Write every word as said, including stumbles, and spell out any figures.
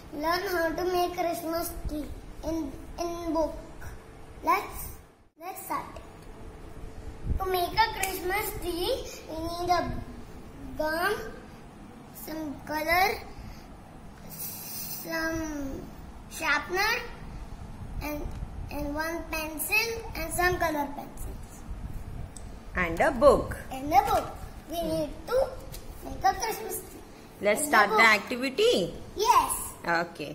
Learn how to make Christmas tree in in book. Let's let's start it. To make a Christmas tree, we need a gum, some color, some sharpener, and and one pencil and some color pencils. And a book. And a book. We need to make a Christmas tree. Let's In start the the book. activity. Yes. Okay.